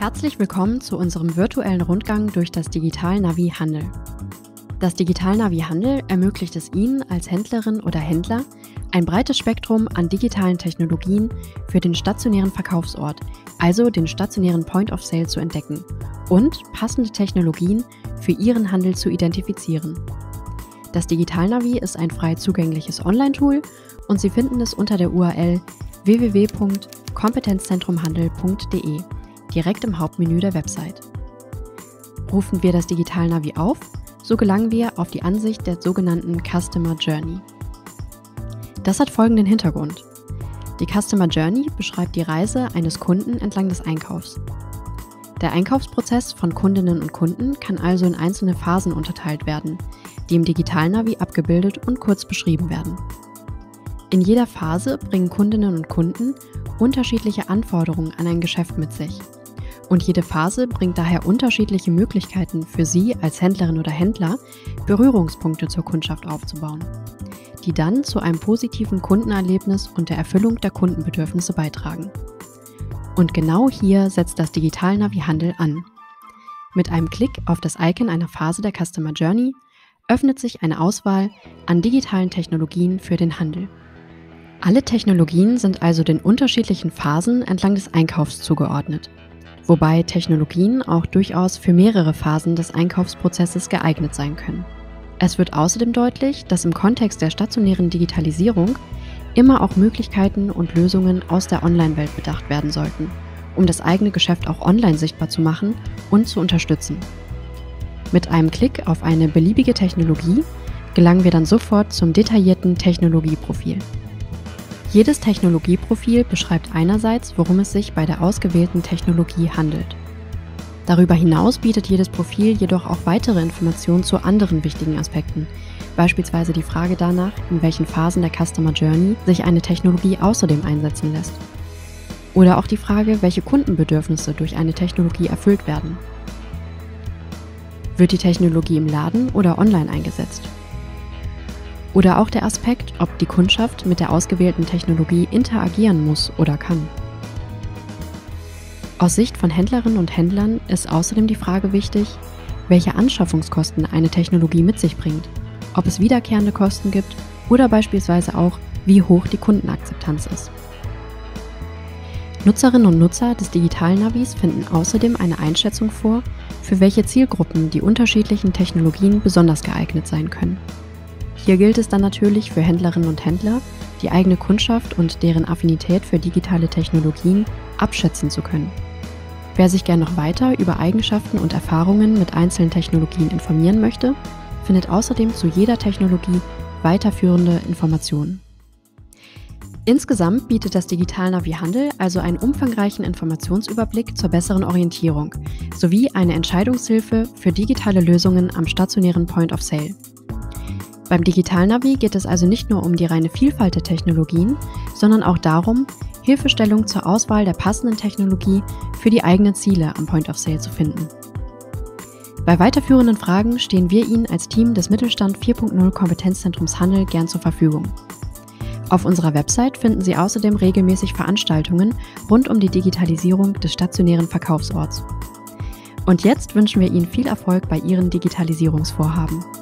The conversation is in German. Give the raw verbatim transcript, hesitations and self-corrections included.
Herzlich willkommen zu unserem virtuellen Rundgang durch das Digital-Navi Handel. Das Digital-Navi Handel ermöglicht es Ihnen als Händlerin oder Händler, ein breites Spektrum an digitalen Technologien für den stationären Verkaufsort, also den stationären Point of Sale, zu entdecken und passende Technologien für Ihren Handel zu identifizieren. Das Digital-Navi ist ein frei zugängliches Online-Tool und Sie finden es unter der U R L w w w punkt kompetenzzentrumhandel punkt de direkt im Hauptmenü der Website. Rufen wir das Digital-Navi auf, so gelangen wir auf die Ansicht der sogenannten Customer Journey. Das hat folgenden Hintergrund. Die Customer Journey beschreibt die Reise eines Kunden entlang des Einkaufs. Der Einkaufsprozess von Kundinnen und Kunden kann also in einzelne Phasen unterteilt werden, die im Digital-Navi abgebildet und kurz beschrieben werden. In jeder Phase bringen Kundinnen und Kunden unterschiedliche Anforderungen an ein Geschäft mit sich. Und jede Phase bringt daher unterschiedliche Möglichkeiten für Sie als Händlerin oder Händler, Berührungspunkte zur Kundschaft aufzubauen, die dann zu einem positiven Kundenerlebnis und der Erfüllung der Kundenbedürfnisse beitragen. Und genau hier setzt das Digital-Navi Handel an. Mit einem Klick auf das Icon einer Phase der Customer Journey öffnet sich eine Auswahl an digitalen Technologien für den Handel. Alle Technologien sind also den unterschiedlichen Phasen entlang des Einkaufs zugeordnet, wobei Technologien auch durchaus für mehrere Phasen des Einkaufsprozesses geeignet sein können. Es wird außerdem deutlich, dass im Kontext der stationären Digitalisierung immer auch Möglichkeiten und Lösungen aus der Online-Welt bedacht werden sollten, um das eigene Geschäft auch online sichtbar zu machen und zu unterstützen. Mit einem Klick auf eine beliebige Technologie gelangen wir dann sofort zum detaillierten Technologieprofil. Jedes Technologieprofil beschreibt einerseits, worum es sich bei der ausgewählten Technologie handelt. Darüber hinaus bietet jedes Profil jedoch auch weitere Informationen zu anderen wichtigen Aspekten, beispielsweise die Frage danach, in welchen Phasen der Customer Journey sich eine Technologie außerdem einsetzen lässt. Oder auch die Frage, welche Kundenbedürfnisse durch eine Technologie erfüllt werden. Wird die Technologie im Laden oder online eingesetzt? Oder auch der Aspekt, ob die Kundschaft mit der ausgewählten Technologie interagieren muss oder kann. Aus Sicht von Händlerinnen und Händlern ist außerdem die Frage wichtig, welche Anschaffungskosten eine Technologie mit sich bringt, ob es wiederkehrende Kosten gibt oder beispielsweise auch, wie hoch die Kundenakzeptanz ist. Nutzerinnen und Nutzer des Digital-Navis finden außerdem eine Einschätzung vor, für welche Zielgruppen die unterschiedlichen Technologien besonders geeignet sein können. Hier gilt es dann natürlich für Händlerinnen und Händler, die eigene Kundschaft und deren Affinität für digitale Technologien abschätzen zu können. Wer sich gern noch weiter über Eigenschaften und Erfahrungen mit einzelnen Technologien informieren möchte, findet außerdem zu jeder Technologie weiterführende Informationen. Insgesamt bietet das Digital-Navi Handel also einen umfangreichen Informationsüberblick zur besseren Orientierung sowie eine Entscheidungshilfe für digitale Lösungen am stationären Point of Sale. Beim Digital-Navi geht es also nicht nur um die reine Vielfalt der Technologien, sondern auch darum, Hilfestellung zur Auswahl der passenden Technologie für die eigenen Ziele am Point of Sale zu finden. Bei weiterführenden Fragen stehen wir Ihnen als Team des Mittelstand vier Punkt null Kompetenzzentrums Handel gern zur Verfügung. Auf unserer Website finden Sie außerdem regelmäßig Veranstaltungen rund um die Digitalisierung des stationären Verkaufsorts. Und jetzt wünschen wir Ihnen viel Erfolg bei Ihren Digitalisierungsvorhaben.